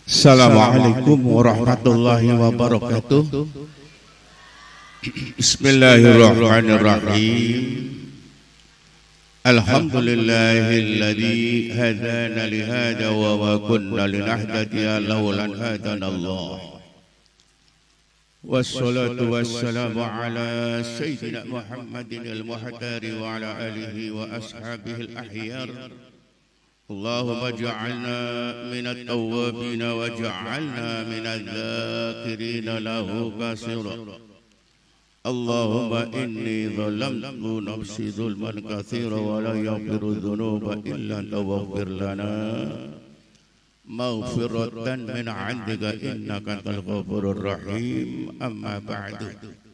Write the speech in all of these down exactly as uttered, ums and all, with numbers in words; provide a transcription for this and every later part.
Assalamualaikum warahmatullahi wabarakatuh. Bismillahirrahmanirrahim. Alhamdulillahilladzi hadana lihada wa ma kunna linahtadiya lawla an hadana Allah. Wassalatu wassalamu ala sayyidina Muhammadin al-muhtari wa ala alihi wa ashabihi al-ahyar. Allahumma ja'alna minat tawwabina wa ja'alna minal dzakirina lahu katsira. Allahumma inni zalamtu nafsi zulman katsira wa la yaghfiru dzunuba illa anta waghfir lana maghfiratan min 'indika innaka antal ghafurur rahim. Amma ba'du.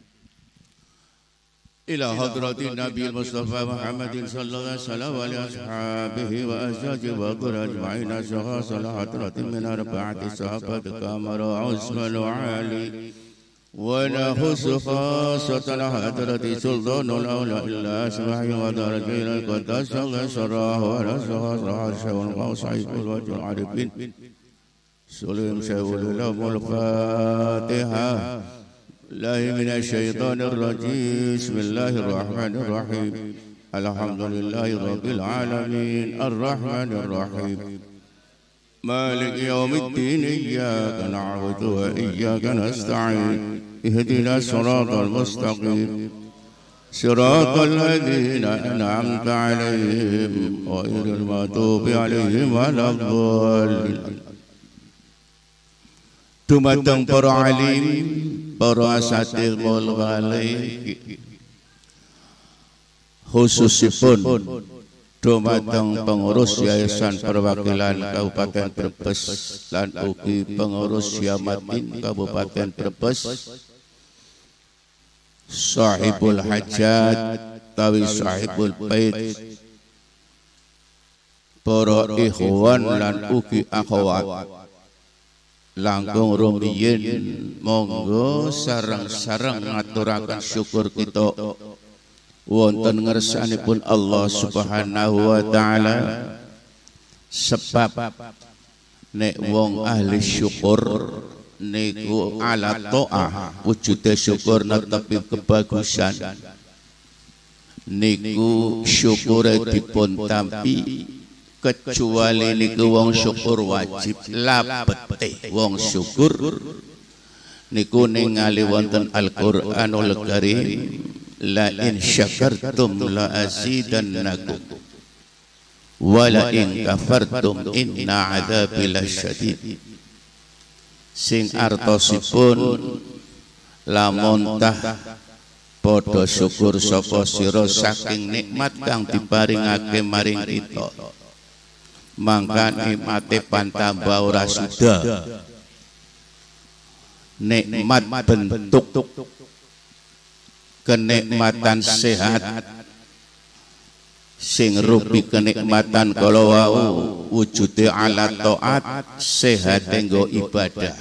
Ila hadratin Nabi Mustafa Muhammadin sallallahu alaihi wasallam wa ali ashabihi wa azwajihi wa dhurriyyatihi ajma'in ashaqa hadratin min arba'ati sahabat kamara Utsman wa Ali wa nahusu khasatan hadrati sultanul awla illa asma'i wa darajil qadas sarah wa rasul syawal qausaikul wajul arifin sulim syawul lamul fatihah. Billahi minasyaitonir rajim. Bismillahirrahmanirrahim. Alhamdulillahi rabbil alamin. Arrahmanir rahim. Maliki yaumiddin. Iyyaka na'budu wa iyyaka nasta'in. Ihdinas siratal mustaqim. Siratal ladzina an'amta 'alaihim ghairil maghdubi 'alaihim waladdallin. Dumateng para alim, para asatidul ghalib, khususipun dumateng pengurus Yayasan Perwakilan Kabupaten Brebes lan ugi pengurus Yamatin Kabupaten Brebes, sahibul hajat tawi sahibul bait, para ikhwan lan ugi akhwat langkung rumiyin, monggo sareng-sareng ngaturaken syukur kita wonten ngersanipun Allah Subhanahu wa taala. Sebab nek wong ahli syukur niku ala ta'ah, wujude syukur netepi kebagusan, niku syukure dipun tampi. Kecuali niku wong syukur wajib labete wong syukur niku ningali wonten Al-Qur'anul Karim, la in syakartum la azidannakum wa la in kafartum inna adzabi lasyadid. Sing artosipun lamun tah padha syukur sapa sira saking nikmat kang diparingake maring kita, mangka nikmate pantambah ora suda. Nikmat bentuk kenikmatan sehat sing rupi kenikmatan kala wau wujude ala taat, sehat nggo ibadah,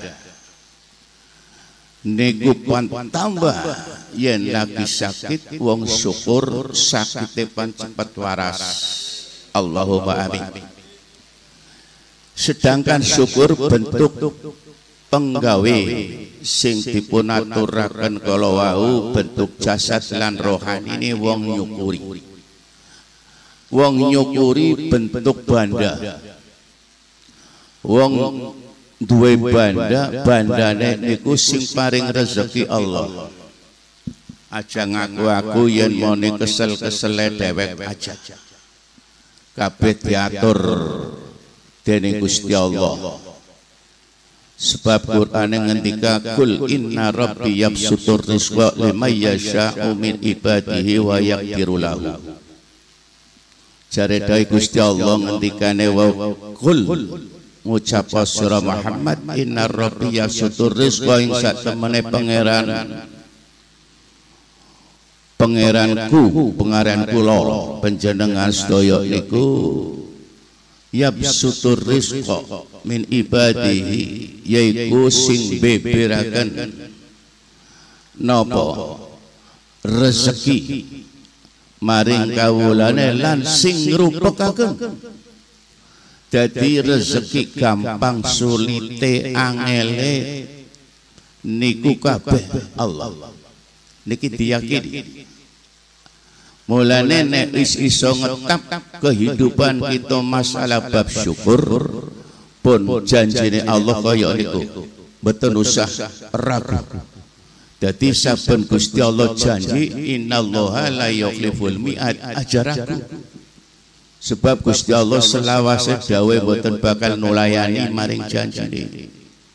niku pantambah yen lagi sakit wong syukur sakite pan cepet waras. Allahumma amin. Sedangkan syukur bentuk penggawe sing dipun aturaken kala wau bentuk jasad lan rohani ini wong nyukuri. Wong nyukuri bentuk banda. Wong duwe banda, bandane niku sing paring rezeki Allah. Aja ngaku aku yen mone kesel-kesele dewek aja. Kabeh diatur dening Gusti Allah. Sebab Qur'an ngendika kul inna rabbi yabsutur rizqa liman yasha'u min ibadihi wa yaqdiru lahu. Jare dai Gusti Allah ngendikane wa kul ngucap sira Muhammad inna rabbi yabsutur rizqa ing sak temene pangeran pangeranku pangeran kula panjenengan sedaya niku yabsutur rizqa min ibadihi, yaiku sing beberaken napa rezeki maring kawulane lan sing ngrupekaken Dadi rezeki gampang sulite angele niku kabeh Allah. Niki diyakini. Mulane nek wis iso ngetap kehidupan kita masalah bab syukur pun janjine Allah kaya niku. Mboten usah ragu. Dadi saben Gusti Allah janji innallaha la yukhliful mi'ad ajaraku. Sebab Gusti Allah selawase dawuh mboten bakal nulayani maring janjine.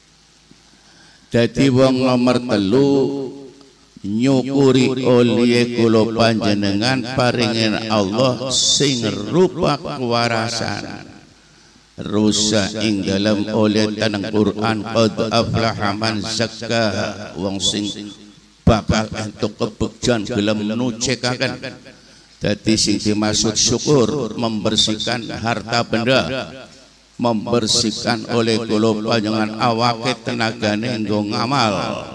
Dadi wong nomor telu nyukuri oleh kula panjenengan paringin Allah sing rupa kewarasan. Rusa ing dalam oleh tanang Quran qad aflaha man zakkaha wong sing bakal entuk kebegjan gelem nucekaken. Dadi sing dimaksud syukur membersihkan harta benda, membersihkan oleh kula panjenengan awake tenagane nggo ngamal.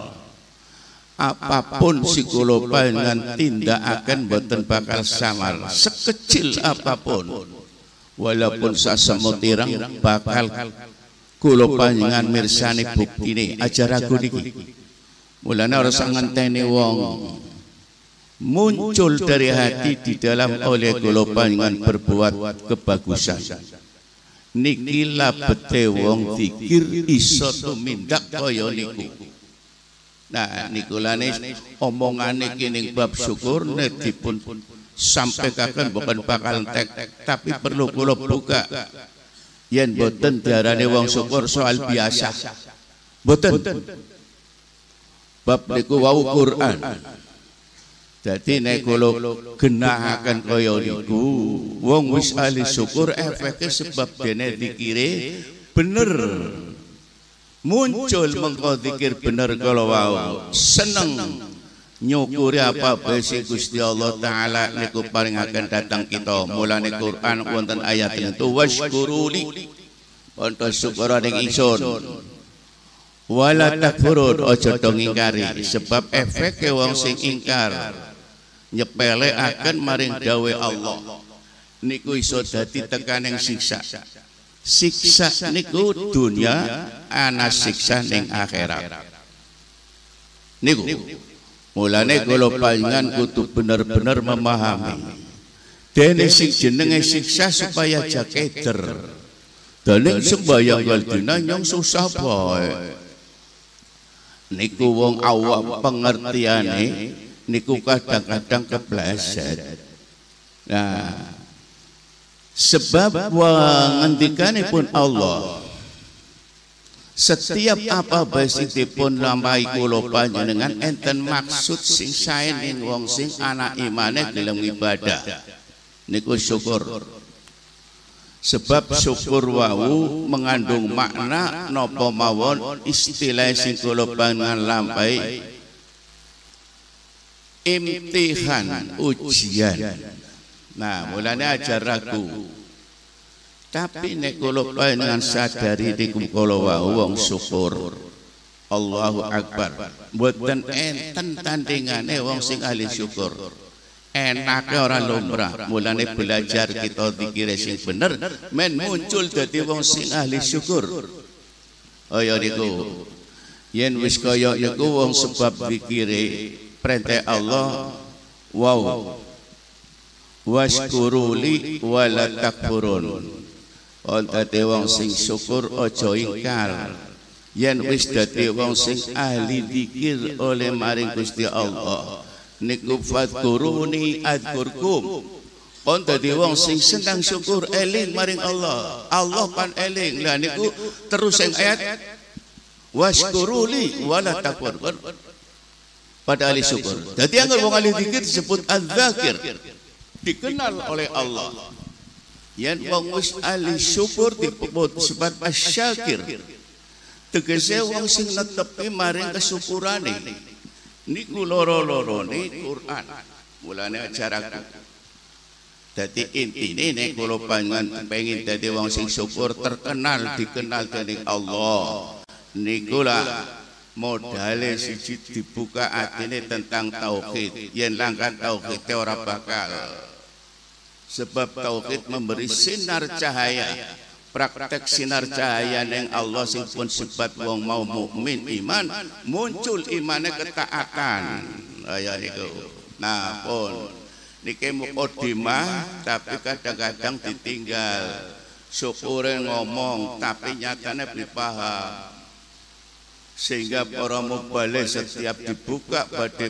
Apapun si kula panjenengan tindakaken boten bakal samar sekecil apapun. Walaupun sasemut ireng bakal kula panjenengan mirsani buktine ajaraku niki. Mulane ora usah ngenteni wong muncul dari hati di dalam oleh kula panjenengan berbuat kebagusan. Niki labete wong zikir iso tumindak kaya niku. Nah niku lane omongane kene bab syukur nek dipun sampaikan bukan bakal entek, tapi perlu kula buka. Yen boten diarani wong syukur soal biasa. Boten. Bab niku wau Quran. Jadi nek kula genahaken kaya niku, wong wis ahli syukur efeke sebab dene dikire bener. Muncul mengko zikir bener kala wau. Seneng nyukuri apa besi Gusti Allah taala niku paringaken datang kita. Mulane Quran wonten ayat itu washkuruli. Wonten syukur ning ingsun. Wala takfurun aja do ngingkari sebab efeke wong sing ingkar nyepelekaken maring dawe Allah niku iso dadi tekaning siksa. Siksa niku dunya ana siksa ning akhirat. Niku mulane kula panjenengan kudu bener-bener memahami dene sing jenenge siksa supaya jakeder. Dene sembayang dina nyong susah bae. Niku wong awam pengertiane niku kadang-kadang kepleset. Nah, sebab ngendikanipun Allah setiap apa basitipun lampahi kula panjenengan enten maksud sing sae ning wong sing ana imane gelem ibadah. Niku syukur. Sebab syukur wau mengandung makna napa mawon istilah sing kula panjenengan lampahi imtihan ujian. Nah, mulane aja ragu. Tapi nek kula panjenengan sadari niku kula wau wong syukur. Allahu Akbar. Mboten enten tandingane wong sing ahli syukur. Enake ora lumrah. Mulane belajar kita zikir sing bener men muncul dadi wong sing ahli syukur. Kaya niku. Yen wis kaya niku wong sebab zikire perintah Allah wow. Washkuruli wala takfurun. On dadi wong sing syukur aja ingkar. Yen wis dadi wong sing ahli zikir oleh maring Gusti Allah. Niku fadkuruni adkurkum. On dadi wong sing senang syukur eling maring Allah. Allah kan eling. Lah niku terus sing ayat washkuruli wala takfurun. Pada ahli syukur. Dadi angger wong ahli zikir disebut az-zakir. Dikenal oleh Allah. Yen wong wis ahli syukur disebut sebab asyakir. Tegese wong sing netepi maring kesyukurane. Niku loro-lorone Quran. Mulane ajaraku. Dadi intine nek kula panjenengan pengin dadi wong sing syukur terkenal dikenal dening Allah. Niku lah modale siji dibuka atine tentang tauhid. Yen langkah tauhid ora bakal. Sebab tauhid memberi sinar cahaya praktek sinar cahaya neng Allah sing pun sebat wong mau mukmin iman muncul imane ketaatan kaya niku. Nah pun niki mukadimah tapi kadang-kadang ditinggal syukure ngomong tapi nyatane beli paham sehingga para mubalik setiap dibuka badhe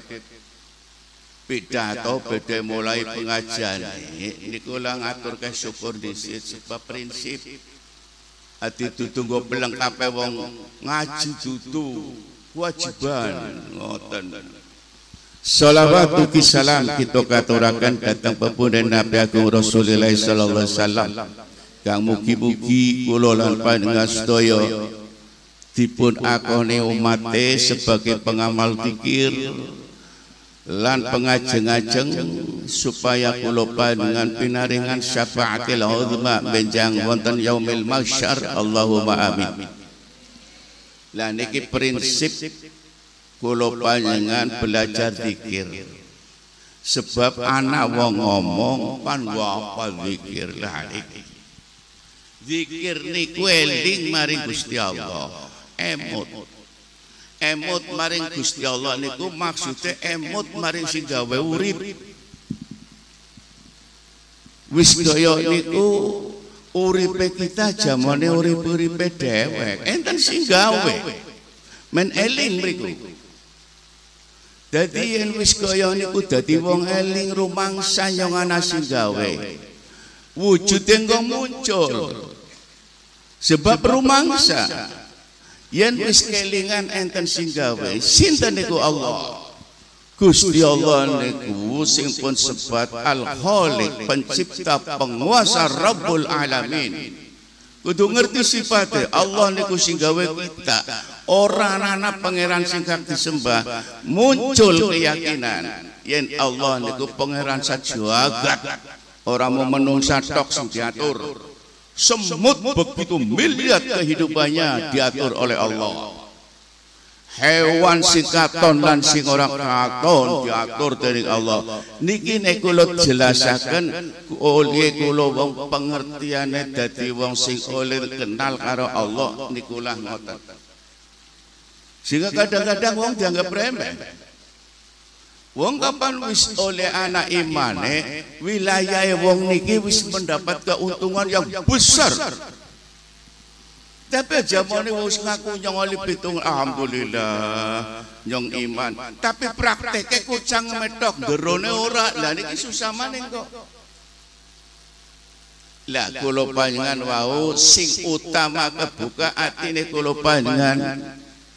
pidato badhe mulai pengajian niku lah ngaturke syukur dhisik sebab prinsip ati dudu nggo pelengkape wong ngaji dudu kewajiban ngoten. Shalawat ugi salam kita katuraken dhateng pepunden Nabi Agung Rasulullah sallallahu alaihi wasallam kang mugi-mugi kula lan panjenengan sedaya dipun akoni umate sebagai pengamal zikir lan pengajeng-ajeng supaya kula panjenengan pinaringan syafaatil uzma benjang wonten yaumil mahsyar. Allahumma amin. Lah niki prinsip kula panjenengan belajar zikir sebab anak wong ngomong kan apa zikir lah iki. Zikir niku eling maring Gusti Allah. Emut emut maring Gusti Allah niku maksude emut maring sing gawe urip. Wis kaya niku uripe kita jamane urip-uripe dhewek enten sing gawe men eling mriku. Dadi yen wis kaya niku dadi wong eling rumangsa nyong ana sing gawe wujude engko muncul sebab rumangsa. Yen wis kelingan enten sing gawe sinten niku Allah. Gusti Allah niku sing pun sebat Al-Khaliq, pencipta, penguasa, Rabbul Alamin. Kudu ngerti sifatnya Allah niku sing gawe kita. Ora ana pangeran sing kang disembah. Muncul keyakinan yen Allah niku pangeran sajagat. Ora mau menungsa tok sing diatur. Semut begitu miliar kehidupannya diatur oleh Allah. Hewan sing katon lan sing ora katon diatur dening Allah. Niki nek kula jelasaken oleh kula wong pengertiane dadi wong sing oleh kenal karo Allah niku lah ngoten. Sehingga kadang-kadang wong dianggap remeh. Wong kapan wis oleh anak imane wilayah wong niki wis mendapat keuntungan yang besar. Tapi jamane wis ngaku nyong oli pitung alhamdulillah nyong iman. Tapi prakteke kucang metok derone ora. Lah niki susah maning kok. Lah kula panjenengan wau sing utama kebuka atine kula panjenengan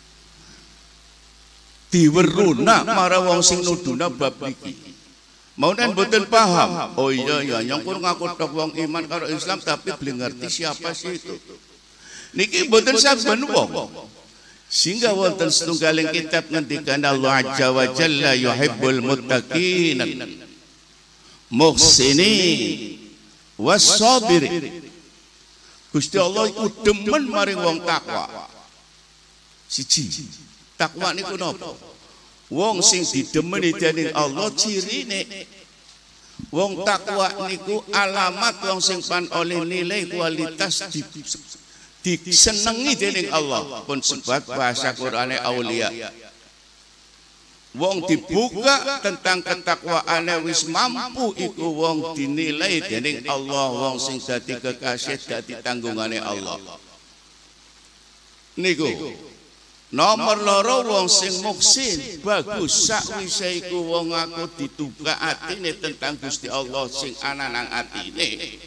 diweruna marang wong sing nuduna bab iki. Maunan boten paham. Oh iya ya nyong kur ngaku tok wong iman karo Islam tapi belum ngerti siapa sih itu. Niki boten saben wong. Sehingga wonten setunggaling kitab ngendikan Allah Azza wa Jalla yuhibbul muttaqin muhsinin was-sabirin. Gusti Allah iku demen maring wong takwa. Siji takwa niku napa? Wong sing didemeni dening Allah cirine. Wong takwa niku alamat wong sing pan oleh nilai kualitas di, disenengi dening Allah. Pun sebab bahasa Qur'ane aulia. Wong dibuka tentang ketakwaane wis mampu iku wong dinilai dening Allah, wong sing dadi kekasih dadi tanggungane Allah. Niku nomor loro wong sing muksin bagus sakwise iku wong aku dituga atine tentang Gusti Allah sing ana nang atine.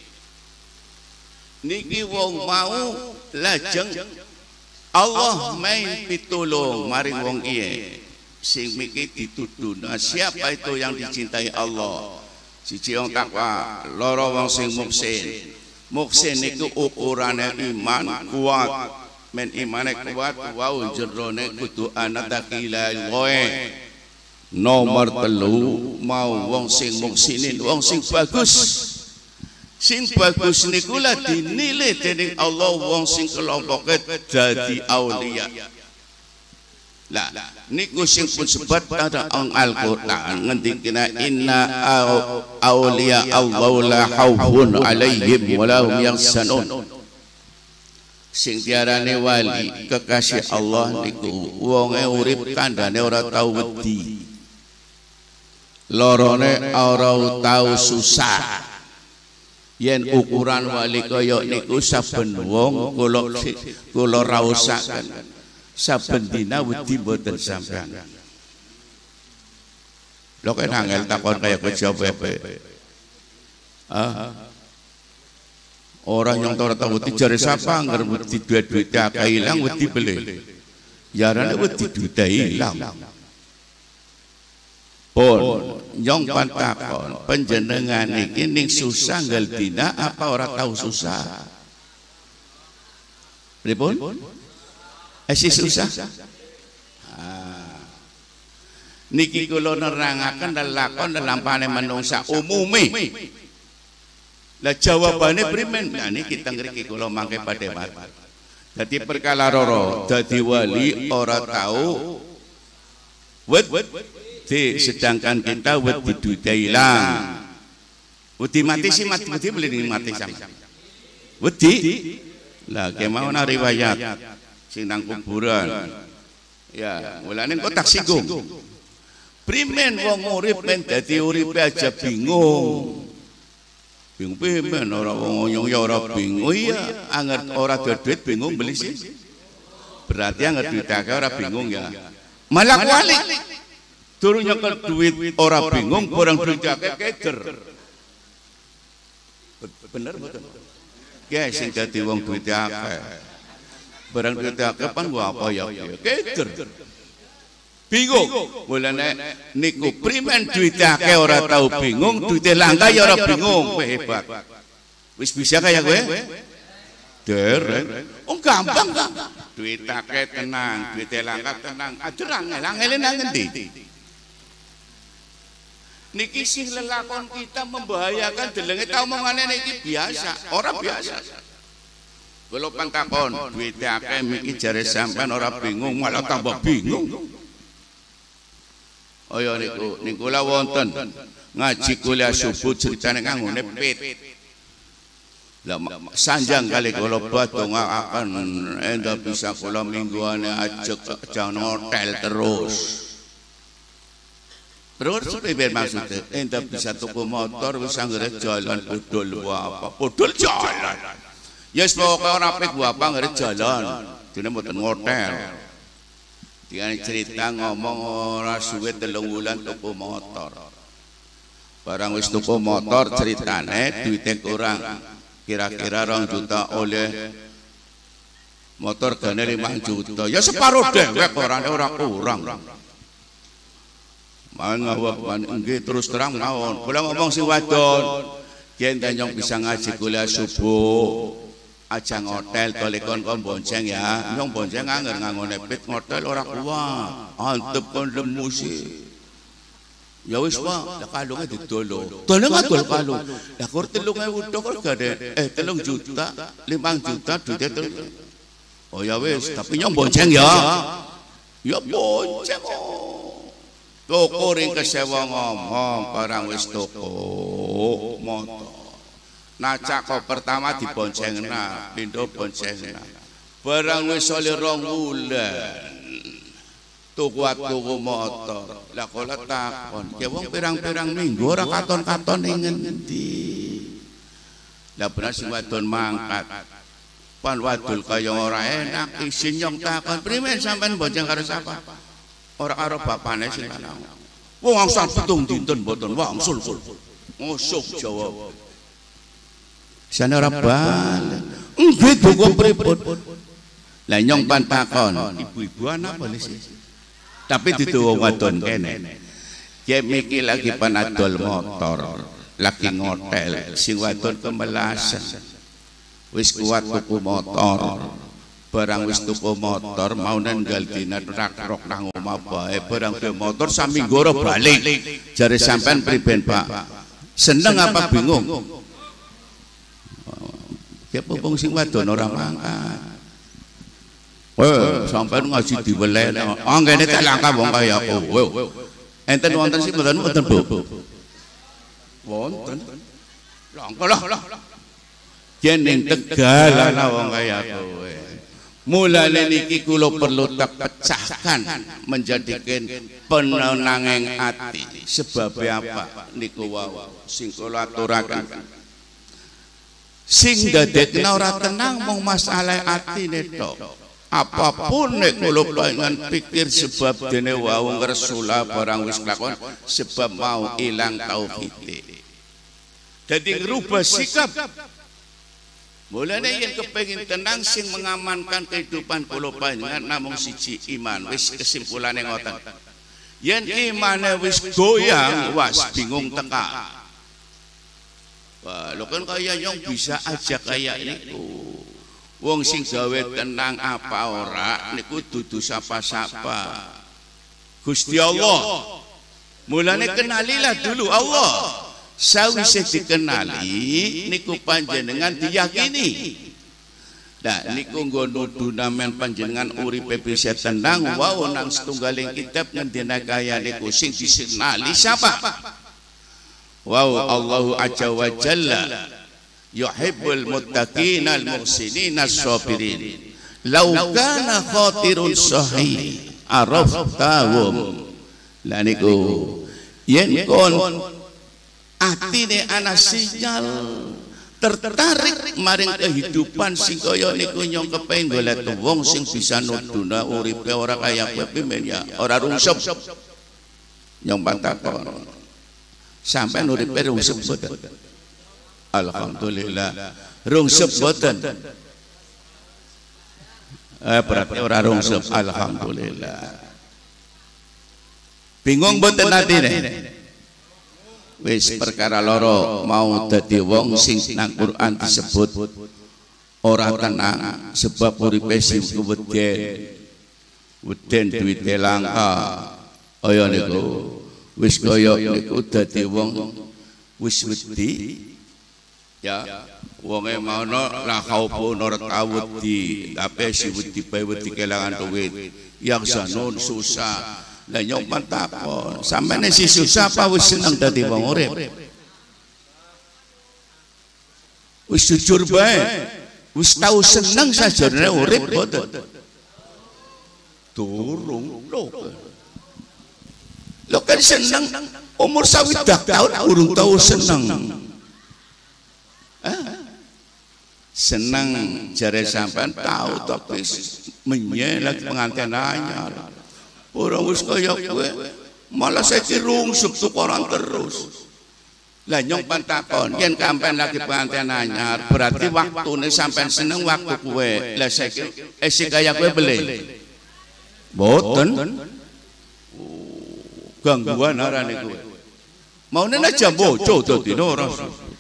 Niki wong mau lajeng Allah main pitulung maring wong iye sing miki dituduh. Nah, siapa itu yang dicintai Allah? Siji wong takwa, loro wong sing muksin. Muksin niku ukurane iman kuat. Men imane kuat wau jerone kudu ana takila goe. Nomor telu mau wong sing muksinin, wong sing bagus. Sing bagus niku lah dinilai dening Allah wong sing kelompoke dadi aulia. Lah niku sing pun sebat ada Al-Qur'an ngendikina inna aulia Allah la khaufun alaihim wa lahum yahzanun. sing diarani wali kekasih Allah niku wonge urip kandhane ora tau wedi, lorone ora tau susah. Yen ukuran wali kaya niku saben wong kula kula raosaken saben dina wedi mboten sampean. Lho kok angel takon kaya kejaba ae. Ah. Orang yang ora tau wedi jare sapa angger wedi duit-duit akeh ilang wedi beli. Yarane wedi duit ilang. Pun nyong pantakon panjenengan iki ning susah nggal dina apa ora tahu susah? Pripun? Esi susah? Ah. Niki kula nerangaken lelakon lelampane manungsa umume. Lah jawabane primen? Nah niki teng mriki kula mangke pademat. Dadi perkara roro dadi wali ora tahu wet Di, sedangkan kita wedi duit ilang, wedi mati sih mati wedi beli mati sama, wedi, lah kemau na riwayat, sing nang kuburan, ya, mulane kok tak singgung, primen wong urip men dadi uripe aja bingung, bingung primen ora wong nyong ya ora bingung, iya, anger ora duit bingung beli sih, berarti anger duit akeh ora bingung ya, malah kualik. Turun nyekel duit orang bingung, orang duit akeh keder. Bener betul. Guys, sing dadi wong duit akeh. Barang duit akeh pan gua apa ya? Keder. Bingung. Mulane niku primen duit akeh ora tau bingung, duit langka ya ora bingung. Hebat. Wis bisa kaya kowe? Dereng. Oh gampang gampang. Duit akeh tenang, duit langka tenang. Ajerang angel nang ngendi? Niki sih lelakon kita membahayakan delenge ta omongane niki biasa, ora biasa. Kula pantakon, duit akeh miki jare sampean ora bingung, malah tambah bingung. Oh ya niku, niku la wonten ngaji kuliah subuh ceritane kanggo nepit. Lah sanjang kali kula badongaaken enda bisa kula mingguane ajek jang hotel terus. Terus piye maksudnya? Ente bisa tuku motor wis anggere jalan bodol apa? Bodol jalan. Ya wis pokoke ora apik apa anggere jalan. Dene mboten ngotel. Diane cerita ngomong ora suwe telung wulan tuku motor. Barang wis tuku motor ceritane duite kurang. Kira-kira rong juta oleh motor gane lima juta. Ya separuh dewek orane ora kurang. Mangawak nggih terus terang mawon. Kula ngomong sing wadon, yen nyong bisa ngaji kuliah subuh, aja ngotel tolikon kon bonceng ya. Nyong bonceng anger nganggo nepit ngotel ora kuat. Antep kon lemu sih. Ya wis Pak, lah kalunge didolo. Dole ngadol kalung. Lah kur telung ewu tok gade eh telung juta, limang juta duite telung. Oh ya wis, tapi nyong bonceng ya. Ya bonceng kok. Toko ring kesewa ngomong barang wis toko motor. Nacak kok pertama diboncengna, pindho boncengna. Barang wis oleh rong wulan. Tuku tuku motor. Lah kula takon, ya wong pirang-pirang minggu ora katon-katon ning ngendi. Lah bener sing wadon mangkat. Pan wadul kaya ora enak, isin nyong takon, "Primen sampean bonceng karo sapa?" Ora karo bapane sing lanang. Wong angsal pitung dinten mboten wangsul. Ngosok jawab. Sane ora bal. Nggih duku pripun? Lah nyong pantakon, ibu-ibu ana polisi. Tapi ditu wadon kene. Yen miki lagi panadol motor, lagi ngotel, sing wadon kemelasan. Wis kuat tuku motor. Barang wis tuku motor mau nenggal dina trak-trok nang omah bae barang duwe motor saminggu ora balik. Jare sampean priben Pak? Seneng apa bingung? Ya popong sing wadon ora mangkat. Eh sampean ngaji diweleh. Ah ngene tak langka wong kaya kowe. Enten wonten sing mboten wonten Bu. Wonten. Langka lah. Yen ning Tegal ana wong kaya kowe. Mulane niki kula perlu tak pecahkan menjadikan penenanging ati. Sebab apa niku wau sing kula aturaken. Sing dadekna ora tenang mung masalah atine tok. Apapun nek kula pengen pikir sebab dene wau ngresula barang wis lakon sebab mau ilang tauhid. Dadi ngrubah sikap. Mulane yen kepengin tenang sing mengamankan kehidupan kula panjenengan namung siji iman. Wis kesimpulane ngoten. Yen imane wis goyang, was bingung teka. Wah, lho kan kaya yang bisa aja kaya niku. Wong sing gawe tenang apa ora niku dudu sapa-sapa. Gusti Allah. Mulane kenalilah dulu Allah. Sawise dikenali niku panjenengan diyakini. Nah niku nggo nuduh namen panjenengan uripe bisa tenang wau nang setunggaling kitab ngendina kaya niku sing disenali sapa? Wau Allahu azza wa jalla yuhibbul muttaqina al muhsinina as-sabirin. Law kana khatirun sahih araftahum. Lah niku yen kon atine ana sinyal tertarik maring kehidupan sing kaya niku nyong kepengin golek wong sing bisa nuduna uripe ora kaya kowe men ya ora rungsep nyong pantakon sampean uripe rungsep boten alhamdulillah rungsep boten eh berarti ora rungsep alhamdulillah bingung boten atine wis perkara loro mau dadi wong sing nang Quran disebut ora tenang sebab uripe sing wedhen wedhen duwite langka kaya niku wis kaya niku dadi wong wis wedi ya wonge maono la khaufun ora tawedi tapi si wedi bae wedi kelangan duit yang sanun susah. Lah nyok takon, sampeyan si susah apa wis seneng dadi wong urip? Wis jujur bae. Wis tau seneng sajane urip boten? Durung lho. Lho kan seneng umur swidak tahun urung tau seneng. Hah? Seneng jare sampean tau tok wis menyelak pengantin anyar. Orang wis kaya kowe malah saiki rungsep tukoran terus. Lah nyong pantakon yen sampean lagi pengantin anyar berarti waktune sampean seneng waktu kowe. Lah saiki esi kaya kowe beli. Boten. Gangguan arane kowe. Maune aja bojo dadi ora.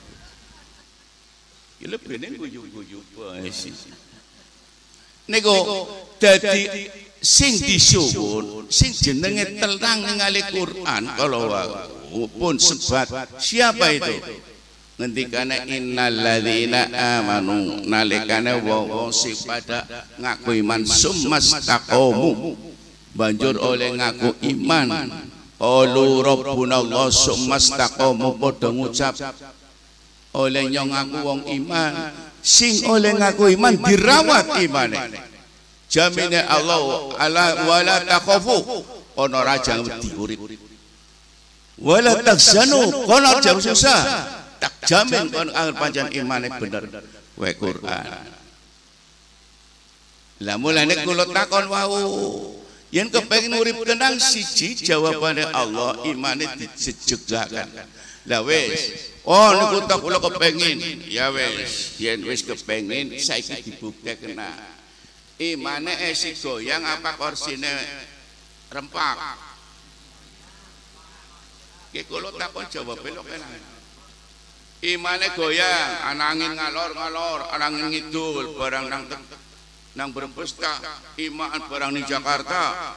Ki lebene guyu-guyu wae sih. Niku dadi sing disuwun sing jenenge tenang ningali Quran kalau pun sebat siapa itu ngendikane innal ladzina amanu nalikane wong sing pada ngaku iman summastaqamu banjur oleh ngaku iman qalu rabbunallah summastaqamu padha ngucap oleh nyong ngaku wong iman sing oleh ngaku iman dirawat imane jamine Allah ala wala takhafu ana raja wedi urip wala taksanu kono jam susah tak jamin kon angel pancen imane bener wae Quran. Lah mulane kula takon wau yen kepengin urip tenang siji jawabane Allah imane dijejegaken. Lah wis oh niku tak kula kepengin ya wis yen wis kepengin saiki dibuktekna imane esi goyang apa korsine rempak. Ki kula takon jawab lho kenan. Imane goyang, ana angin ngalor-ngalor, ana angin ngidul, barang nang nang Brebes ta, iman barang ning Jakarta.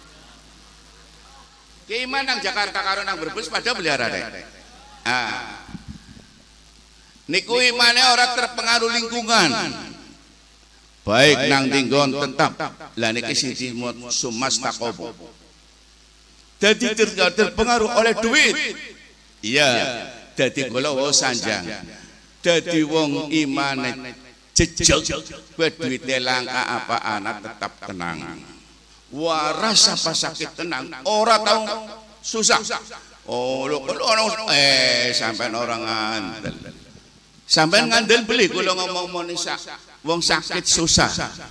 Ki iman nang Jakarta karo nang Brebes padha beliarane. Ah. Niku imane ora terpengaruh lingkungan. Baik nang tinggon tetap lah niki sing sumastaqamu. Dadi terpengaruh oleh duit. Iya, dadi kula wae sanjang. Dadi wong imane jejeg kowe duwite langka apa anak tetap tenang. Waras apa sakit tenang, ora tau susah. Oh, lho ono eh sampean orang ngandel. Sampean ngandel beli kula ngomong moni sak wong sakit susah.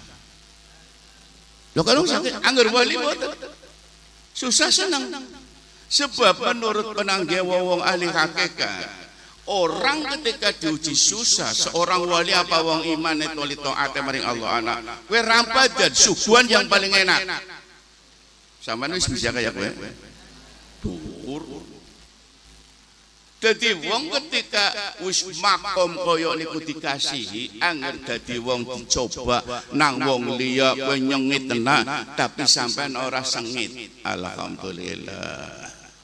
Lho kalau sakit angger wali mboten. Susah senang. Sebab menurut penangge wong ahli hakikat, orang ketika diuji susah, seorang wali apa wong iman itu li taate maring Allah anak. Kowe rampadan suguhan yang paling enak. Sampeyan wis bisa kaya kowe. Dhuwur. Dadi wong ketika wis makom kaya niku dikasihi, angger dadi wong dicoba nang wong liya kowe nyengit tenan, tapi sampean ora sengit. Alhamdulillah.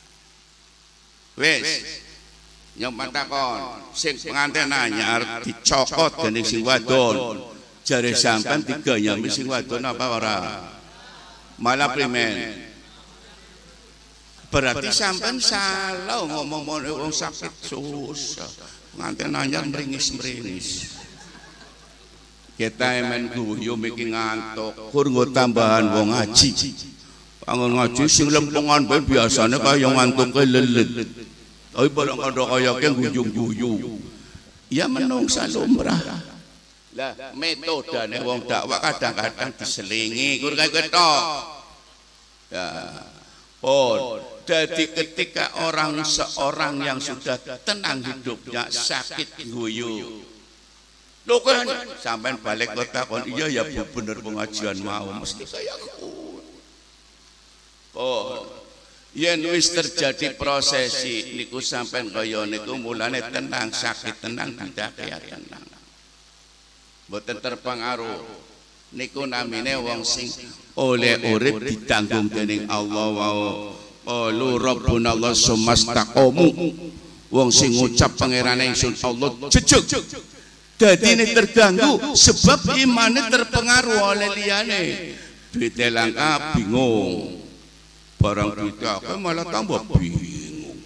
Wis nyompat takon sing pengantin anyar dicokot dening sing wadon. Jare sampean digayami sing wadon apa ora? Malah primen. Berarti sampean salah ngomong wong sakit susah. Pengantin anyar mringis-mringis. Kita emen guyu miki ngantuk, kur nggo tambahan wong ngaji. Angon ngaji sing lempengan bae biasane kaya ngantuk ke lelet. Tapi barang ada kaya ke guyung-guyu. Ya menungsa lumrah. Lah metodane wong dakwah kadang-kadang diselingi, kur kaya ketok. Ya. Oh, jadi ketika orang seorang yang sudah tenang hidupnya sakit guyu. Lho kan sampean balik kota kon iya ya Bu bener pengajian mau mesti saya kun. Oh, yen wis terjadi prosesi niku sampean kaya niku mulane tenang sakit tenang tidak kaya tenang. Mboten terpengaruh. Niku namine wong sing oleh urip ditanggung dening Allah wau. Qalu rabbuna Allah sumastaqamu. Wong sing ngucap pangerane ingsun Allah jejeg. Dadine terganggu sebab imane terpengaruh oleh liyane. Duite langka bingung. Barang duite akeh malah tambah bingung.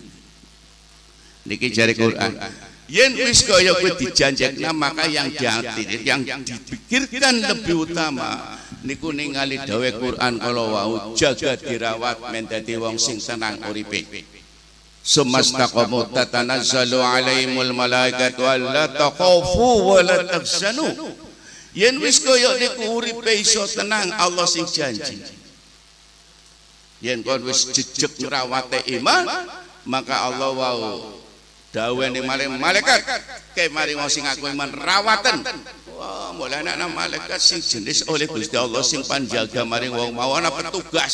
Niki jare Quran. Yen wis kaya kowe dijanjekna maka yang diarti yang dipikirkan lebih utama niku ningali dawuh Quran kala wau jaga dirawat men dadi wong sing tenang uripe. Sumastaqamu tatanazzalu alaihimul malaikatu alla takhafu wa la tahzanu. Yen wis kaya niku uripe iso tenang Allah sing janji. Yen kon wis jejeg ngrawate iman maka Allah wau dawuh ning malaikat ke mari wong sing aku iman rawatan. Wah, mulai anak malaikat sing jenis oleh Gusti Allah sing panjaga maring wong mau ana petugas.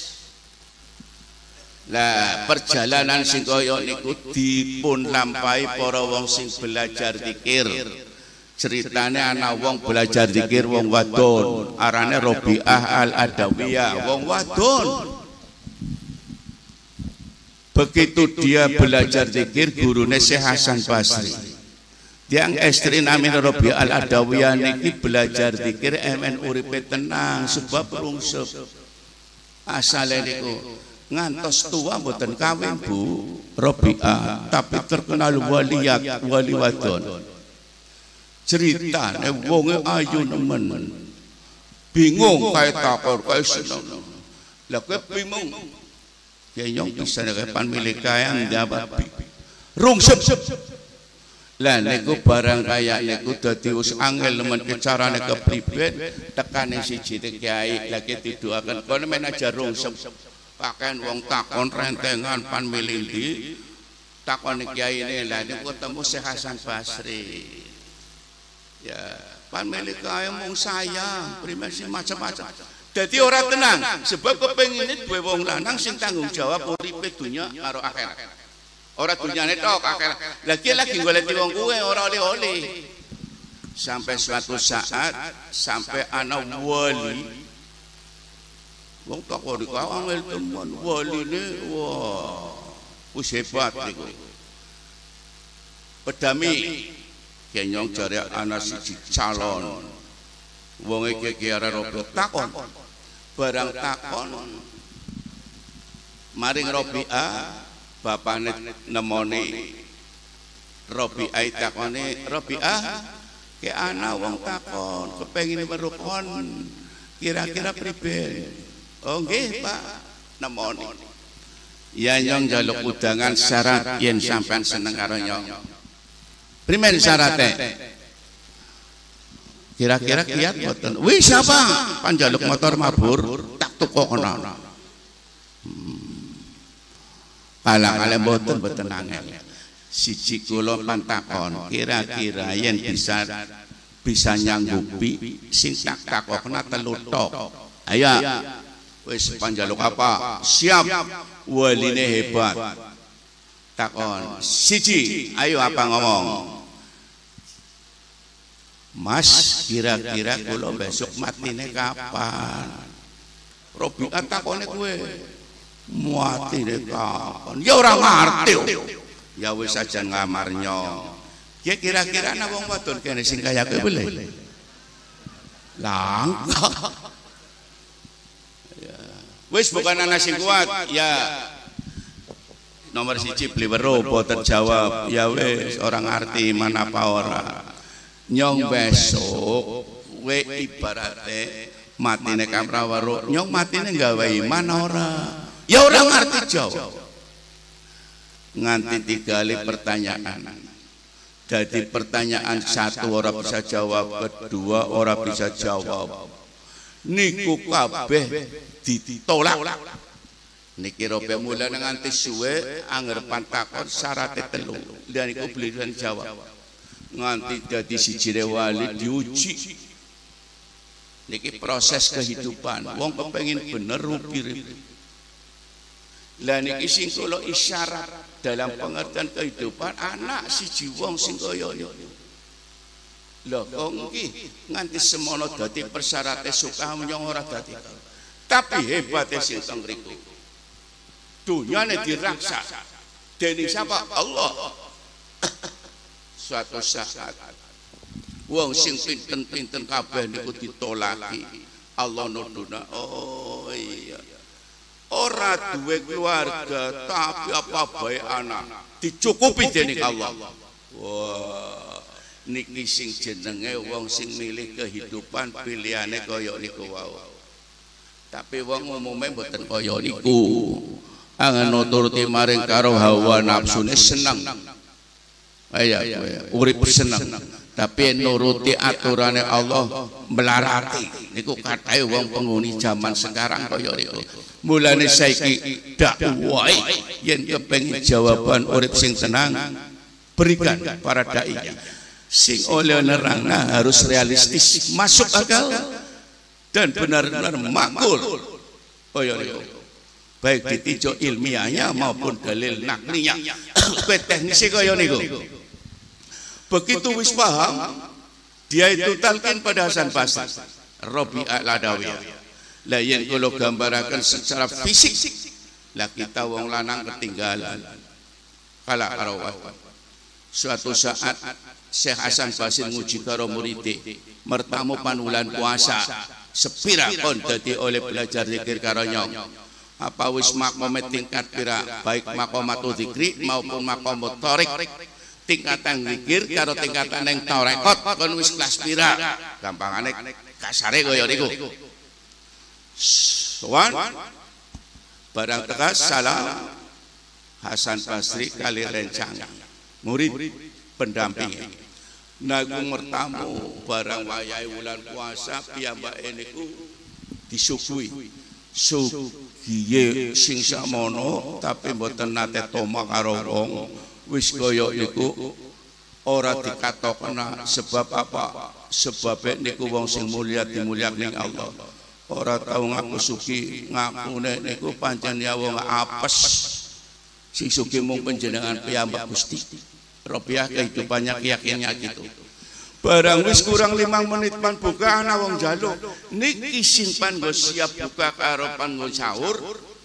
Lah perjalanan sing kaya niku dipun lampahi para wong sing belajar zikir. Ceritane ana wong belajar zikir wong wadon, arane Rabi'ah Al-Adawiyah, wong wadon. Begitu dia belajar zikir gurune Syekh Hasan Basri. Tiang estri namine Rabi'ah Al-Adawiyah niki belajar zikir emen uripe tenang sebab rungsep. Asale niku ngantos tua mboten kawin Bu Rabi'ah, tapi terkenal waliyat wali wadon. Ceritane wonge ayu nemen. Bingung kae takor kae seneng. Lah kowe bingung. Ya nyong bisa depan milik kayang dapat rungsep. Lah niku barang kaya niku dadi wis angel nemen carane kepribet tekane siji kiai lagi didoaken kono men aja rungsep. Pakaian wong takon rentengan pan milindi takon kiai ini lah niku ketemu Syekh Hasan Basri. Ya, pan milik kayang mung sayang, primasi macam-macam. Jadi orang tenang sebab kepengine duwe wong lanang sing tanggung jawab uripe dunya karo akhirat. Ora dunyane tok akhirat. Lagi lagi golek wong kuwe ora oleh-oleh. Sampai suatu saat sampai ana wali. Wong takon iki angel teman waline wah wis hebat niku. Pedami kenyong jare ana siji calon. Wong iki ki arep robot takon. Barang takon maring Rabi'ah bapane nemoni Rabi'ah takone Rabi'ah ke ana wong takon kepengin merukon kira-kira pripun. Oh nggih Pak nemoni. Ya nyong jaluk udangan syarat yen sampean seneng karo nyong. Primen syarate? Kira-kira kiat mboten. Wis apa? Panjaluk motor mabur tak tukono. Kalang-kalang mboten mboten angel. Siji kula pantakon, kira-kira yen bisa bisa nyanggupi sing tak takokna telu tok. Ayo. Wis panjaluk apa? Siap. Waline hebat. Takon. Siji, ayo apa ngomong? Mas, kira-kira kula besok matine kapan? Robiat takone kowe. Matine kapan? Ya ora ngerti. Ya wis aja ngamarnya. Ya kira-kira ana wong wadon kene sing kaya kowe boleh. Langka. Ya. Wis bukan ana sing kuat, ya nomor siji bliwero boten jawab. Ya wis orang ngerti mana apa ora. Nyong besok kowe ibarate matine Kamrawaro, nyong matine gawe iman ora. Ya ora ngerti jawab. Nganti tiga kali pertanyaan. Jadi pertanyaan satu orang bisa jawab, kedua orang bisa jawab. Niku kabeh ditolak. Niki robe mulai nganti suwe anggapan takon syaratnya telu. Dan niku beliau jawab. Nganti jadi siji wali diuji. Niki proses kehidupan. Wong kepengin bener rupi. Lah niki sing kula isyarat dalam pengertian kehidupan anak siji wong sing kaya niku. Lho kok nggih nganti semono dadi persyarate suka nyong ora dadi. Tapi hebate sing teng mriku. Dunyane diraksa dening sapa? Allah. Suatu saat wong sing pinten-pinten kabeh niku ditolaki. Allah nuduna, oh iya. Ora duwe keluarga tapi apa bae anak dicukupi dening Allah. Wah, niki sing jenenge wong sing milih kehidupan pilihane kaya niku wau. Tapi wong umume mboten kaya niku. Angen nuruti maring karo hawa nafsune seneng. Ayo urip seneng. Tapi nuruti aturane Allah melarati. Niku katahe wong penghuni zaman sekarang kaya niku. Mulane saiki dakwah yen kepengin jawaban urip sing tenang berikan para dai. Sing oleh nerangna harus realistis, masuk akal dan benar-benar makul. Kaya niku. Baik ditinjau ilmiahnya maupun dalil naklinya. Kowe teknisi kaya niku. Begitu wis paham, dia itu talqin pada Hasan Basri, Rabi' al-Adawiyah. Lah yen kula gambaraken secara fisik, lah kita wong lanang ketinggalan. Kala karo suatu saat Syekh Hasan Basri nguji karo murid, mertamu panulan puasa, sepira kon dadi oleh belajar zikir karo nyong. Apa wis makome tingkat pira, baik makomatul zikri maupun makomut tarik. Tingkatan zikir karo tingkatan yang tarekot kon wis kelas pira. Gampangane kasare kaya niku. Sowan barang tegas salam Hasan Basri kali rencang murid pendamping. Nagu mertamu barang wayahe wulan puasa piyambake niku disuguhi. Sugiye sing samono tapi mboten nate tomak karo wong. Wis kaya niku ora dikatokna sebab apa? Sebab niku wong sing mulia dimulyakake ning Allah. Ora tau ngaku suki, ngakune niku pancen ya wong apes. Sing suki mung panjenengan piyambak Gusti. Robiah kehidupannya keyakinannya gitu. Barang wis kurang lima menit pan buka ana wong njaluk. Niki simpan nggo siap buka karo panggo sahur.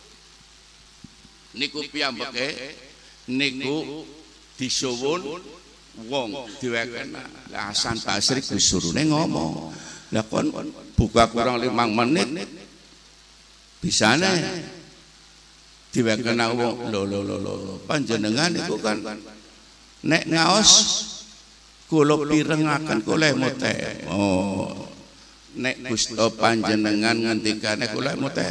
Niku piyambake niku disuwun wong diweken. Lah Hasan Basri disurune ngomong. Lah kon buka kurang lima menit bisane diweken wong. Lho lho lho lho panjenengan niku kan nek ngaos kula pirengaken kula muteh. Oh, nek Gusto panjenengan ngendikane kula muteh.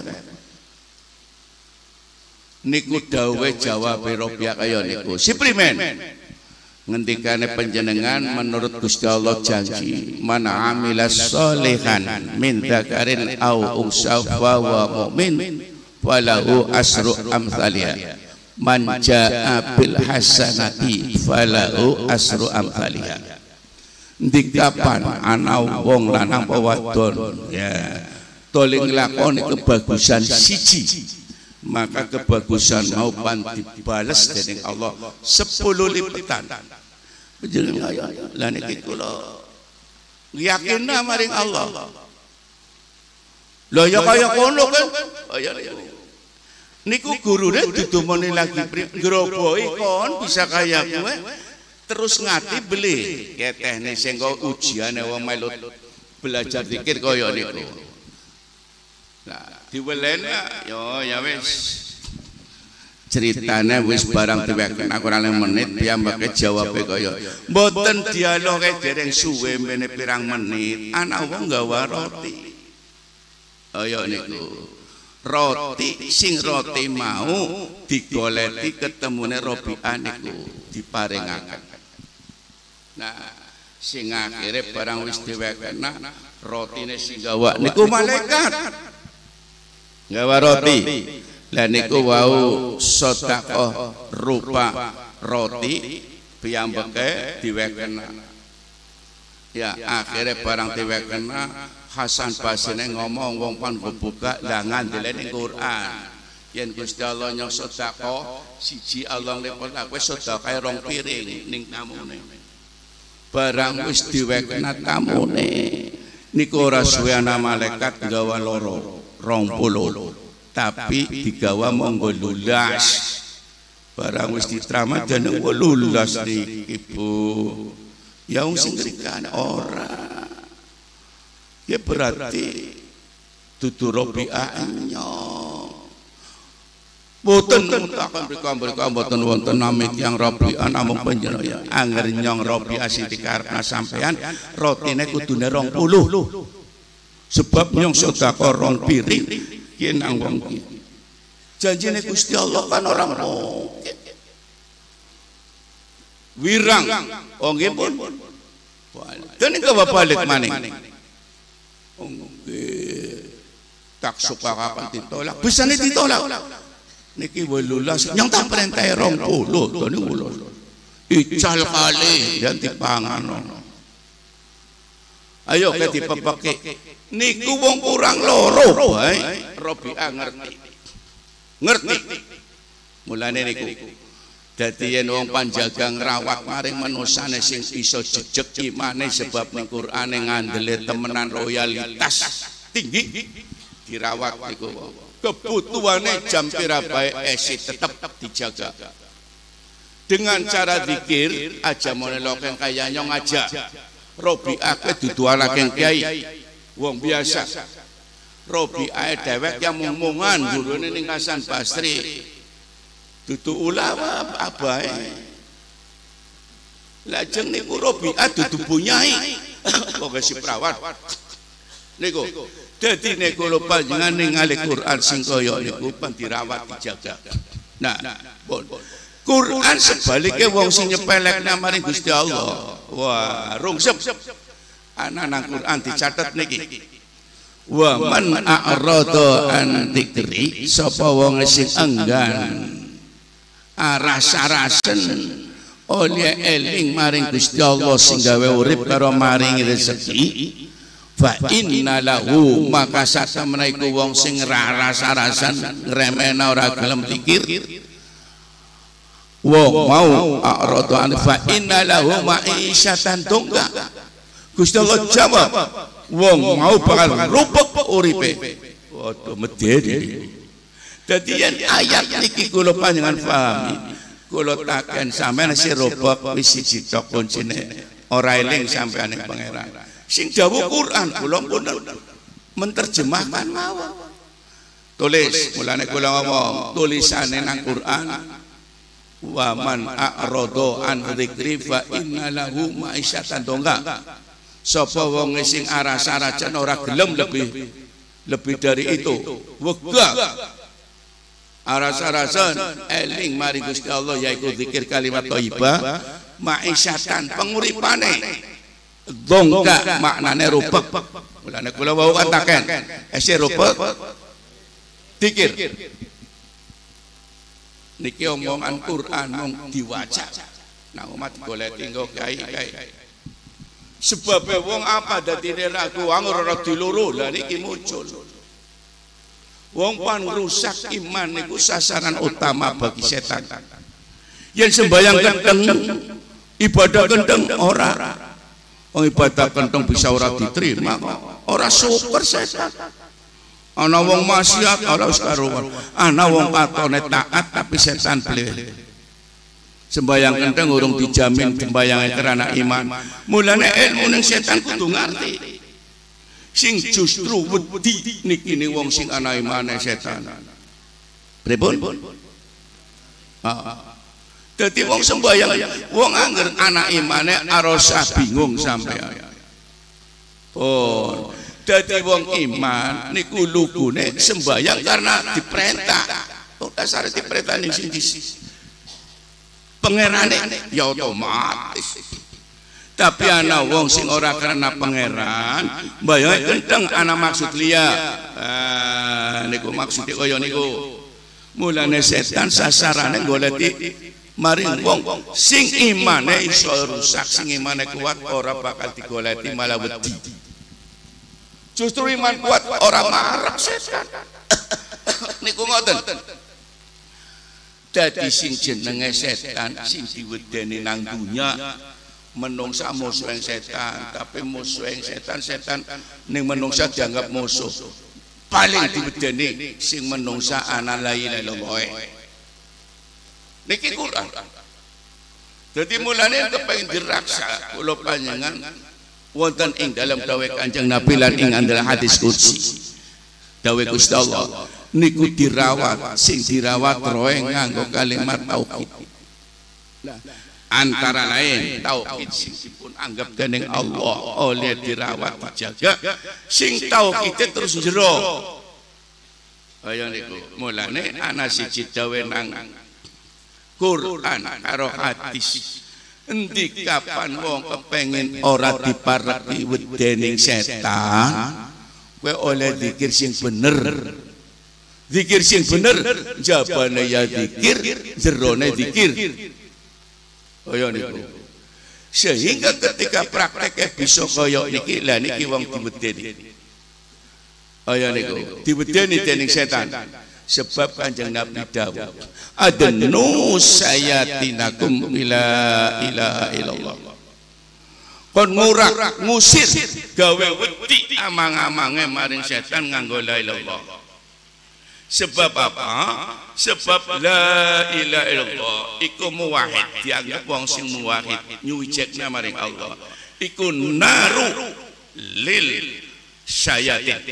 Niku dawuhe jawabe Robiah kaya niku. Siprimen ngendikane panjenengan menurut Gusti Allah janji man amila sholihan min dzakarin au unsa wa mu'min falahu asru amsalha man jaa bil hasanati falahu asru amsalha. Ndi kapan ana wong lanang apa wadon ya tole nglakoni kebagusan siji maka kebagusan mau pan dibales dening Allah sepuluh lipatan. Panjenengan lha niki kula yakin maring Allah. Lho ya kaya kono kan. Kaya niku gurune didumoni lagi grobohi kon bisa kaya kowe terus ngati beli ketehne sing kok ujiane wong melu belajar zikir kaya niku. Nah, diwelen yo ya wis ceritane wis barang diweken aku ora menit piyambake jawabe kaya mboten dialoge dereng suwe mene pirang menit ana wong gawa roti kaya niku roti sing roti mau digoleti ketemune Robiah niku diparingaken. Nah sing akhire barang wis diweken rotine sing gawa niku malaikat gawa roti. Lah niku wau sedekah rupa roti piyambake diweken. Ya akhire barang diweken Hasan Basri ngomong wong pan buka lah ngandele ning Quran. Yen Gusti Allah nyong sedekah siji Allah lepot kowe sedekah rong piring ning tamune. Barang wis diweken tamune niku ora suwe ana malaikat gawa loro rong puluh tapi digawa monggo lulas barang wis ditramat jeneng lulas niki Bu ya wong sing ngrikan ora ya berarti dudu Robiah nyong boten akan mereka-mereka boten wonten nami tiyang Robiah namung panjenengan anger nyong Robiah sing dikarepna sampean rotine kudune rong puluh sebab nyong sedekah rong piring yen nang wong iki janjine Gusti Allah kan ora mungkin wirang oh nggih pun dene gawa balik maning oh nggih tak suka kapan ditolak bisane ditolak niki wolulas nyong tak perintah rong puluh dene wolulas ical kali dan dipangan ayo ke dipepeke niku wong kurang loro bae Robiah ngerti ngerti mulane niku dadi yen wong panjaga ngrawat maring manusane sing iso jejeg imane sebab ning Qur'ane ngandele temenan loyalitas tinggi dirawat niku kebutuhane jam pira bae esi tetep dijaga dengan cara zikir aja monologen kaya nyong aja Robiah ke dudu alakeng kiai wong biasa Robiah dewek yang ngomongan gurune ning Hasan Basri dudu ulama abae lajeng niku Robiah dudu bunyai kok si perawat niku dadi nek kula panjenengan ningali Quran sing kaya niku pan dirawat dijaga nah pun Quran sebaliknya wong sing nyepelekna maring Gusti Allah wah rungsep ana nang Quran dicatet niki wa man a'rada an dzikri sapa wong sing enggan arasa-rasen oleh eling maring Gusti Allah sing gawe urip karo maringi rezeki fa inna lahu maka satemene iku wong sing rasa-rasan ngremena ora gelem pikir wong mau a'rada an fa inna lahu ma'isyatan tungga Gusti Allah jawab wong mau bakal rupek uripe waduh medeni dadi yen ayat niki kula panjenengan pahami kula taken sampeyan si rupek wis siji tok kuncine ora eling sampeyan ing pangeran sing dawuh Quran kula pun menerjemahkan mawon tulis mulane kula ngomong tulisane nang Quran wa man a'rada an dzikri fa inna lahu ma'isyatan dongga. Sapa wong sing aras-arajan ora gelem lebih lebih dari itu wegah aras-arasan eling mari Gusti Allah yaiku zikir kalimat thayyibah ma'isyatan penguripane dongga maknane rupek. Mulane kula wau kataken ese rupek zikir niki omongan Quran mung diwaca nang umat golek tinggo kiai-kiai. Sebab wong apa dadine ragu anggur ora diloro lha niki muncul. Wong pan rusak iman niku sasaran utama bagi setan. Yen sembayang kendeng, ibadah kendeng ora. Wong ibadah kendeng bisa ora diterima kok. Ora syukur setan. Ana wong maksiat ora wis karuan. Ana wong katone taat tapi setan beli. Sembayang kendeng urung dijamin sembayange karena iman. Mulane ilmu ning setan kudu ngerti. Sing justru wedi niki ne wong sing ana imane setan. Pripun? Heeh. Dadi wong sembayang, wong angger ana imane arasa bingung sampean. Oh, dadi wong iman niku lugune sembayang karena diperintah. Oh, dasare diperintah ning sing pangerane ya otomatis. Tapi ana wong sing ora karena pangeran mbayange kendeng ana maksud liya. Ah niku maksude kaya niku. Mulane setan sasarane goleti maring wong sing imane iso rusak, sing imane kuat ora bakal digoleti malah wedi. Justru iman kuat ora marah setan. Niku ngoten. Dadi sing jenenge setan sing diwedeni nang dunya menungsa musuh yang setan, tapi musuh yang setan setan ning menungsa dianggap musuh. Paling diwedeni sing menungsa ana la ilaha illallah. Niki Quran. Dadi mulane kepengin diraksa kula panjenengan wonten ing dalam dawuh Kanjeng Nabi lan ing adalah hadis qudsi. Dawuh Gusti Allah niku dirawat, sing dirawat roe nganggo kalimat tauhid. Nah, antara lain tauhid sing dipun anggap dening Allah oleh dirawat dijaga, sing tauhid terus jero. Kaya niku. Mulane ana siji dawuh nang Quran karo hadis. Endi kapan wong kepengin ora dipareki wedening setan, kowe oleh zikir sing bener. Zikir sing bener jabane ya zikir, jerone zikir. Kaya niku. Sehingga ketika prakteknya bisa kaya niki, lah niki wong diwedeni. Kaya niku, diwedeni dening setan. Sebab Kanjeng Nabi dawuh, adnu sayatinakum ila ilaha illallah. Kon ngurak ngusir gawe wedi amang-amange maring setan nganggo la ilallah. Sebab apa? Sebab la ilaha illallah iku muwahhid, dianggap wong sing muwahhid nyuwijekna maring Allah. Iku naru lil syayatin.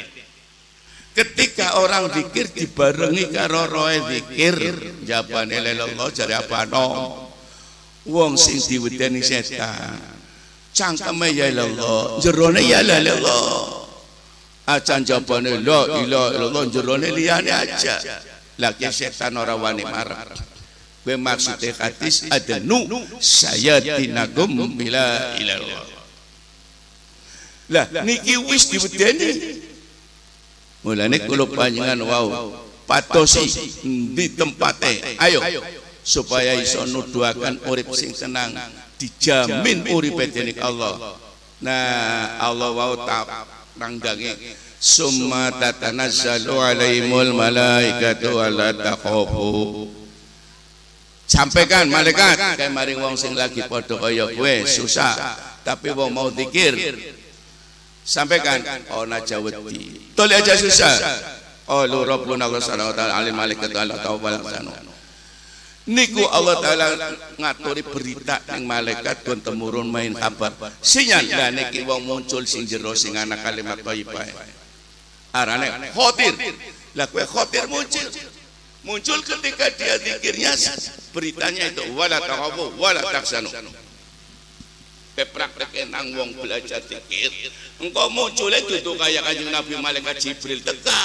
Ketika orang zikir dibarengi karo roe zikir, jabane la ilallah jare apano? Wong sing diwedeni setan cangkeme ya ilallah, jerone ya la ilallah. Acan jabane la ilaha illallah, jerone liyane aja. Lagi setan ora wani marah. Kowe maksude hadis adnu sayatinakum bila ilallah. Lah niki wis diwedeni. Mulane kula panjenengan wau patosi di tempate. Ayo supaya iso nuduhaken urip sing tenang, dijamin uripe dening Allah. Nah, Allah wau ta nangdange summa tatanazzalu alaihimul malaikatu alla takhafu. Sampaikan malaikat kae maring wong sing lagi padha kaya kowe susah, tapi wong mau zikir. Sampaikan ona jawati. Tole aja susah. Oh lu Rabbuna Allah subhanahu wa ta'ala alim malaikat Allah ta'ala sanu. Niku Allah taala ngaturi berita ning malaikat don temurun main kabar. Sinyal lah niki wong muncul sing jero sing ana kalimat thayyibah. Arane khotir. Lah kowe khotir muncul. Muncul ketika dia zikirnya beritanya itu wala taqabu wala taksanu. Praktek nang wong belajar zikir. Engkau munculnya dudu kayak Kanjeng Nabi malaikat Jibril teka.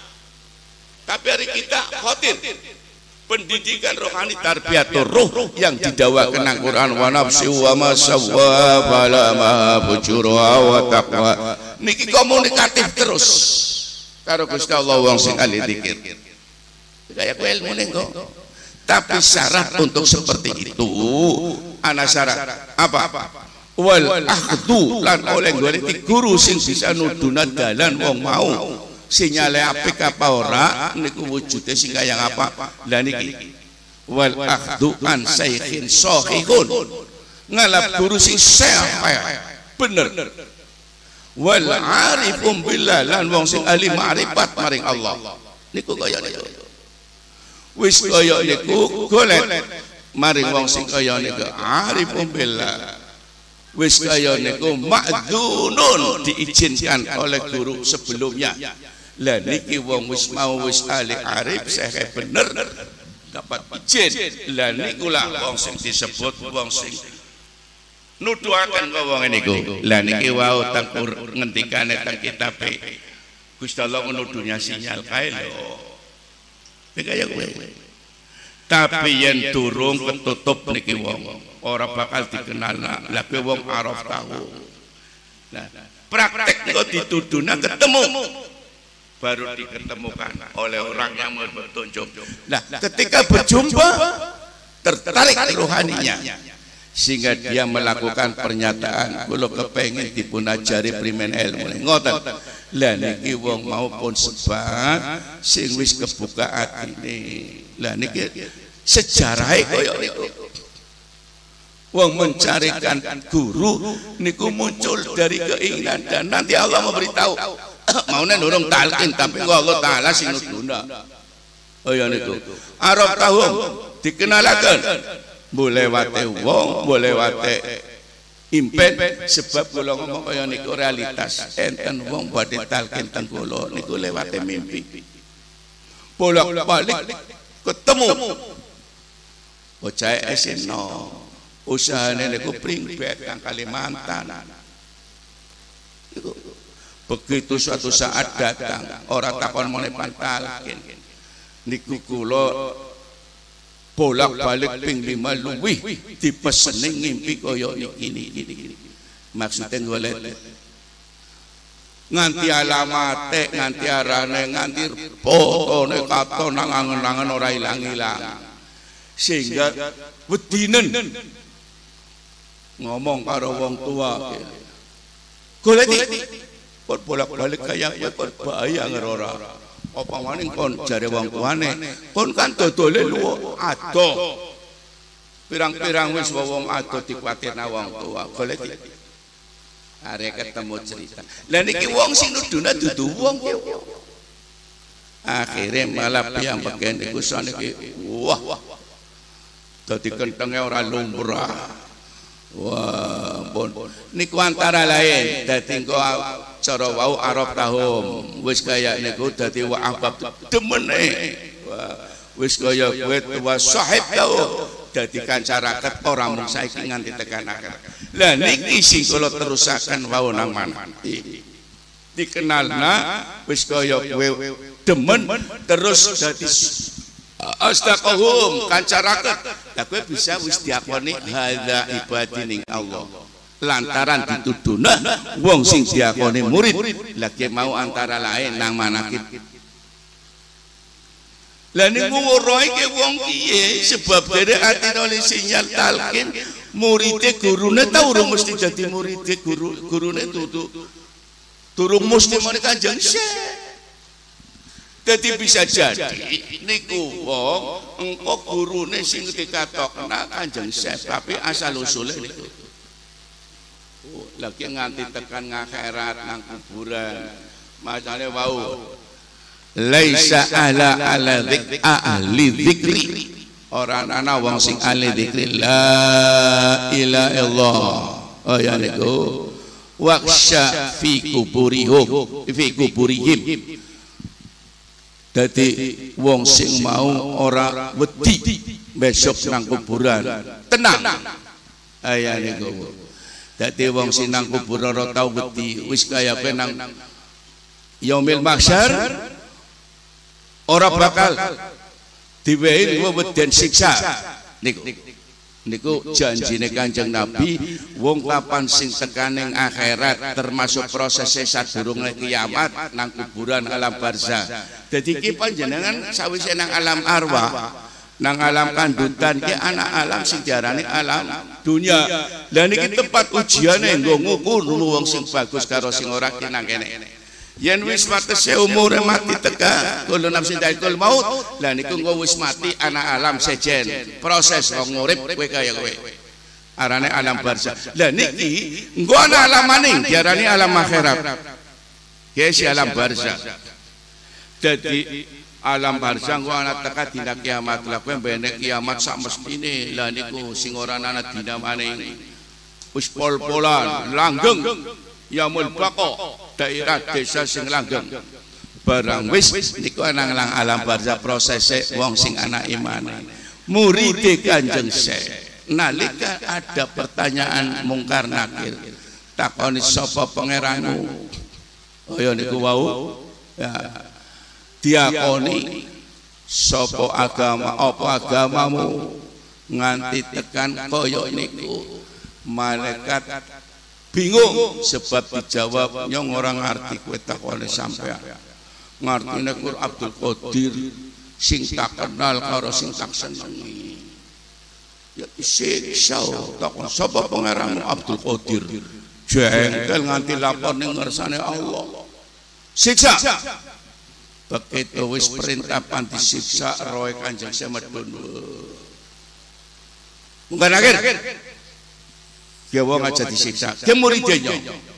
Tapi hari kita khotir pendidikan rohani tarbiyatur ruh yang didawakan nang Quran wa nafsi wa ma sawwa fala ma fujura wa taqwa. Niki komunikatif terus karo Gusti Allah wong sing ahli zikir. Kayak kowe ilmune kok. Tapi syarat untuk seperti itu ana syarat apa? Wal akhdu lan oleh golek guru sing bisa nuduna dalan wong mau. Sinyale apik apa ora niku wujude sing kaya apa? Lah niki wal akhdu an saykhin sahihun. Ngalap guru sing sahih bener. Wal arifum billah lan wong sing ahli ma'rifat maring Allah. Niku kaya niku. Wis kaya niku golek maring wong sing kaya niku arifum billah. Wis kaya niku ma'dzunun diizinkan oleh guru sebelumnya. Lah niki wong wis mau wis ahli arif sahih bener dapat izin. Lah niku lah wong sing disebut wong sing nuduhaken wong niku. Lah niki wau teng ngendikane teng kitab Gusti Allah nuduhnya sinyal kae lho. Kaya kowe. Tapi yen durung ketutup niki wong ora bakal dikenal. Lah kowe wong araf tahu. Nah, praktek kok dituduna ketemu baru diketemukan oleh orang yang bertunjuk. Nah, ketika berjumpa tertarik rohaninya sehingga dia melakukan pernyataan kula kepengin dipunajari primen ilmu ngoten. Lah niki wong maupun sebab sing wis kebuka atine. Lah niki sejarahe kaya niku. Wong mencarikan guru niku muncul dari keinginan dan nanti Allah memberitahu maune nurung talqin tapi Allah taala sing nuduna. Oh ya niku. Arab tahun dikenalaken boleh wate wong, boleh wate impen sebab kula ngomong kaya niku realitas. Enten wong badhe talqin teng kula niku lewate mimpi. Bolak-balik ketemu bocah S M no. Usahane niku pringbet kang Kalimantan. Begitu suatu saat datang orang takon meneh pantalkin niku kula bolak-balik ping lima luwih dipeseni ngimpi kaya niki niki. Maksude golek nganti alamate, nganti arane, nganti fotone katon nang angen-angen ora ilang-ilang. Sehingga wedinen ngomong karo wong tua golek kon bolak-balik kaya kon bahaya ngerora apa maning kon jare wong tuane kon kan dodole luwih ado pirang-pirang wis wong ado dikuwatirna wong tua golek arek ketemu cerita lha niki wong sing nuduna dudu wong ki akhire malah piyambake niku saniki wah dadi kentenge ora lumrah. Wah, pun niku antara lain dadi engko cara wau arab tahum wis kaya niku dadi wa ahbab demene. Wah, wis kaya kowe tuwa sahib tau dadi kanca raket ora mung saiki nganti tekan akhir. Lah niki sing kula terusaken wau nang manah. Dikenalna wis kaya kowe demen terus dadi astaqahum kanca raket. Lah kowe bisa wis diakoni hadza ibadining Allah. Lantaran dituduna wong sing diakoni murid. Lagi mau antara lain nang manakib. Lah niku ora iki wong piye sebab dere atine oleh sinyal talqin muride gurune ta urung mesti dadi muride guru gurune tutu. Durung mesti mari Kanjeng Syekh. Jadi bisa jadi niku wong engko gurune sing dikatokna Kanjeng Syekh tapi asal usule niku. Oh, lagi nganti tekan ngakhirat nang kuburan. Masale wau laisa ala ala dzikri ahli dzikri. Ora ana wong sing ahli dzikri la ilaha illallah. Oh ya niku waqsya fi kuburihum fi kuburihim. Dadi wong sing mau ora wedi besok nang kuburan tenang aya niku. Dadi wong sing nang kuburan ora tau wedi wis kaya kowe nang yaumil mahsyar ora bakal diwehi weden siksa niku. Niku janjine Kanjeng Nabi wong kapan sing tekaning akhirat termasuk prosesnya sadurunge kiamat nang kuburan alam barzah. Dadi iki panjenengan sawise nang alam arwah nang alam kandutan ki anak alam sing diarani alam dunia. Lah niki tempat ujiane nggo ngukur wong sing bagus karo sing ora ki nang kene. Yen wis watese umure mati teka kullu nafsin dha'iqatul maut, lah niku engko wis mati anak alam sejen. Proses wong urip kowe kaya kowe. Arane alam barzah. Lah niki engko ana alam maning diarani alam akhirat. Ki alam barzah. Dadi alam barzah engko ana teka dina kiamat. Lah kowe benek kiamat sak mestine. Lah niku sing ora ana dina maning wis pol-polan, langgeng. Yaumul Baqa daerah desa sing langgeng barang wis niku ana nang alam barzah prosese wong sing ana imane muride Kanjeng Syekh nalika ada pertanyaan mungkar nakir takoni sapa pangeranmu kaya niku wau ya diakoni sapa agama apa agamamu nganti tekan kaya niku malaikat bingung sebab dijawab nyong orang ngerti kowe takone sampean ngartine kur Abdul Qadir sing tak kenal karo sing tak senengi ya siksa takon sapa pangeranmu Abdul Qadir jengkel nganti lapor ning ngersane Allah siksa begitu wis perintah panti siksa roe Kanjeng Syekh medun mungkin akhir ya wong aja disiksa ke muridnya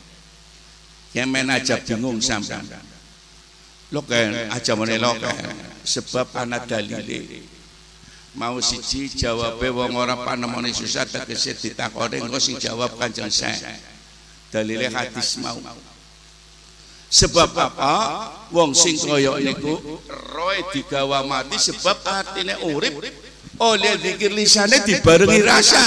yang main aja bingung sampean lo kan aja menelo sebab anak dalile mau siji jawabe wong ora panemone susah tegese ditakoni engko sing jawab Kanjeng Syekh dalile hadis mau sebab apa wong sing kaya niku roe digawa mati sebab atine urip oleh zikir lisane dibarengi rasa.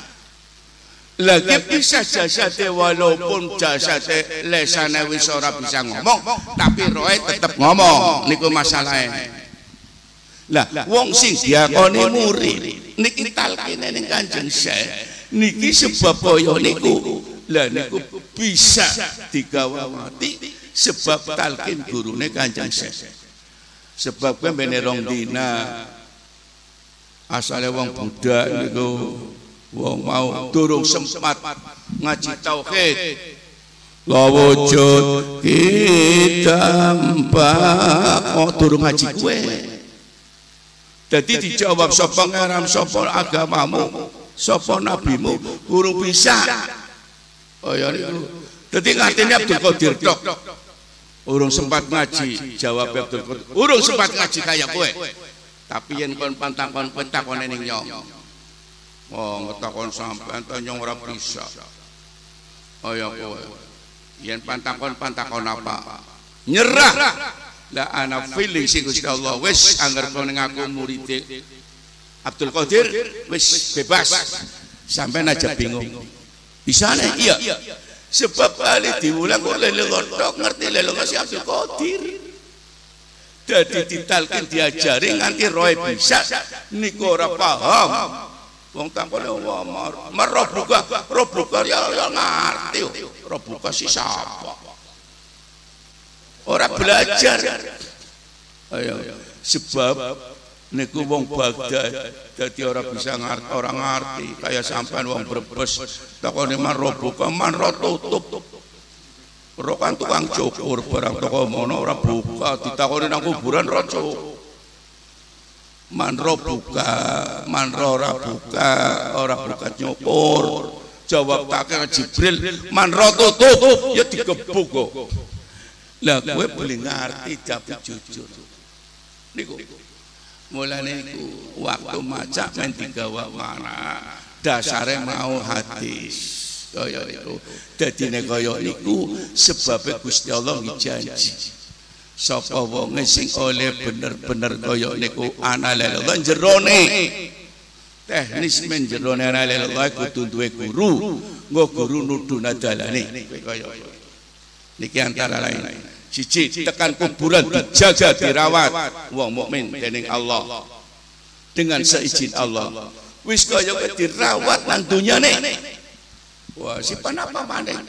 Lagi bisa jasate walaupun jasate lesane wis ora bisa ngomong tapi roe tetep ngomong niku masalahe. Lah wong sing diakoni murid niki talkine ning Kanjeng Syekh niki sebab kaya niku. Lah niku bisa digawa mati sebab talkin gurune Kanjeng Syekh. Sebab kowe mbene rong dina asale wong budak niku wong mau durung sempat ngaji tauhid la wujud kita mbak durung ngaji kowe dadi dijawab sapa ngaram sapa agamamu sapa nabimu urung bisa kaya niku dadi ngatine Abdul Qadir tok urung sempat ngaji jawab Abdul Qadir urung sempat ngaji kaya kowe tapi yen kon pantakon pentakone ning nyong oh ngetakon sampean ta nyong ora bisa kaya kowe yen pantakon pantakon apa nyerah la ana feeling sing Gusti Allah wis angger kowe ngaku murid Abdul Qadir wis bebas sampean aja bingung bisane iya sebab kali diulang kok lele godhok ngerti lele si Abdul Qadir dadi ditalkin diajari nganti roe bisa niku ora paham. Wong takone wong merobuka, robuka ya ya ngerti. Robuka si sapa? Ora belajar. Ayo sebab niku wong Baghdad dadi ora bisa ngerti, ora ngerti kaya sampean wong Brebes takone merobuka manro tutup. Ora kan tukang cukur barang toko mono ora buka ditakoni nang kuburan ora cukur. Manro buka, manro ora buka, ora buka nyukur. Jawab takir Jibril, manro tutup, ya digebuk kok. Lah kowe boleh ngerti tapi jujur. Niku. Mulane niku waktu maca men digawa mana, dasare mau hadis. Kaya niku. Dadine kaya niku sebabe Gusti Allah janji. sapa wonge sing oleh bener-bener kaya niku ana lelellah jerone teknis men jerone ana lelellah kudu duwe guru nggo guru nuduna dalane kaya niki antara lain siji tekan kuburan dijaga dirawat wong mukmin dening Allah dengan seizin Allah wis kaya dirawat nang dunyane wah sipan apa maneh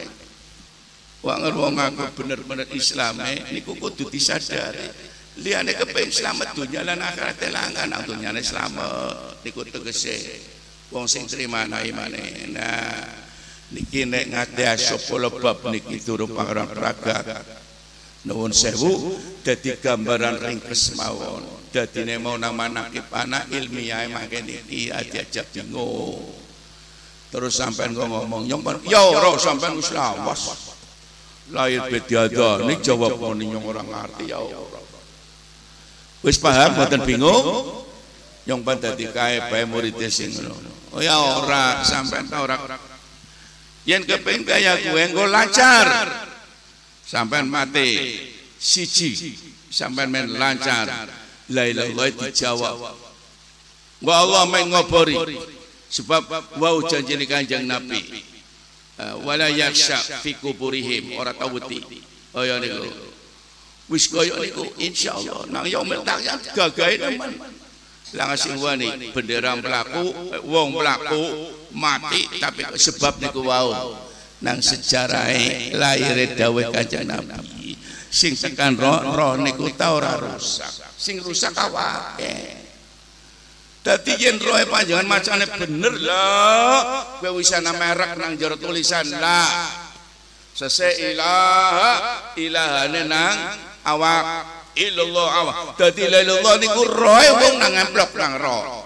wong wong aku bener-bener Islame niku kudu disadari liyane kepengin slamet dunya lan akhirat langan nang dunyane slamet niku tegese wong sing trimana imane nah niki nek ngate sapa bab niki turu pangeran pragat nuwun sewu dadi gambaran ringkes mawon dadine mau nang manakib anak ilmiah mangke niki aja bingung terus sampean ngomong nyong ya ora sampean wis lawas lahir bediada ini jawab ini yang orang ngerti ya Allah wis paham mboten bingung yang pada dikae bae murid sing ngono oh ya ora sampean ta ora yen kepengin kaya kowe engko lancar sampean mati siji sampean men lancar la ilaha illallah dijawab wa Allah men ngobori sebab wau janjine Kanjeng Nabi wala yaksha fi kuburihim ora tawuti oh ya niku wis kaya niku insyaallah nang yaumil qiyamah gagahe teman lang sing wani bendera mlaku wong mlaku mati tapi sebab niku wau nang sejarahe lahire dawuh Kanjeng Nabi sing tekan roh roh niku ta ora rusak sing rusak awake dadi yen roe panjenengan macane bener lah kowe wis ana merek nang jero tulisan la sese ilaha ilahane nang awak illallah awak dadi la ilallah niku roe wong nang amplop nang roh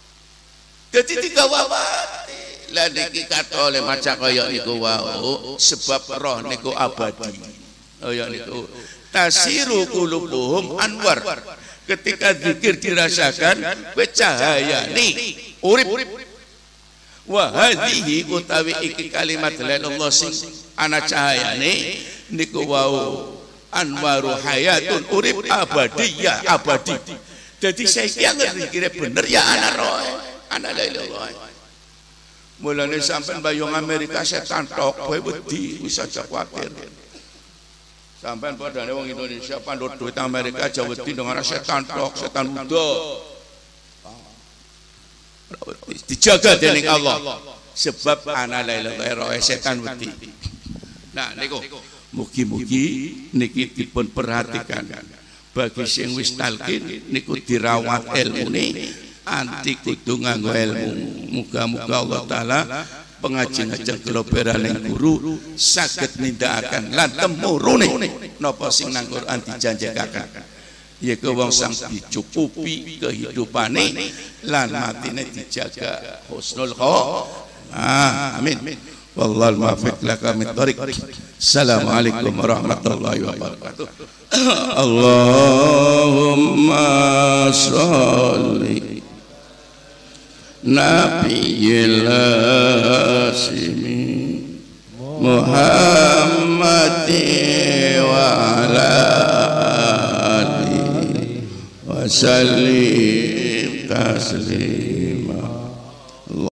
dadi digawati la niki katole maca kaya niku wau sebab roh niku abadi kaya niku tasiru qulubuhum anwar ketika zikir dirasakan kowe cahayane urip wa hadhihi utawi iki kalimat la ilaha sing ana cahayane niku wau anwaru hayatun urip abadiyah abadi dadi saiki anggere zikire bener ya ana roh ana la ilaha mulane sampean bayung Amerika setan tok kowe wedi wis aja kuwatir sampean padane wong Indonesia pandhut duit Amerika aja wedi ndang setan tok setan udo dijaga dening Allah sebab ana la ilaha illallah setan wedi nah niku mugi-mugi niki dipun perhatikan bagi sing wis talqin niku dirawat ilmune anti kudu nganggo ilmu muga-muga Allah taala pengajian-ajian kula beraning guru saged nindakaken lan temurune napa sing nang Quran dijanjikaken yaiku wong sang dicukupi kehidupane lan matine dijaga husnul khotimah amin wallahul muwaffiq laka min thariq assalamualaikum warahmatullahi wabarakatuh Allahumma sholli Nabiyil Hasimi Muhammadi wa ala alihi wa sallim taslim